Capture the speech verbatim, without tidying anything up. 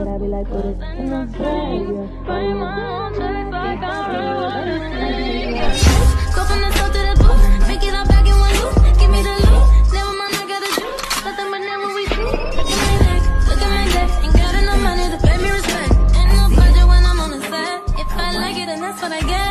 I be like, put it in the bag, yeah. Bring my own taste like I really wanna sing. Go from the top to the booth, make it all back in one loop. Give me the loot, never mind, I got a juice. Nothing but never we shoot. Look at my neck, look at my neck. Ain't got enough money to pay me respect. Ain't no budget when I'm on the set. If I like it, then that's what I get.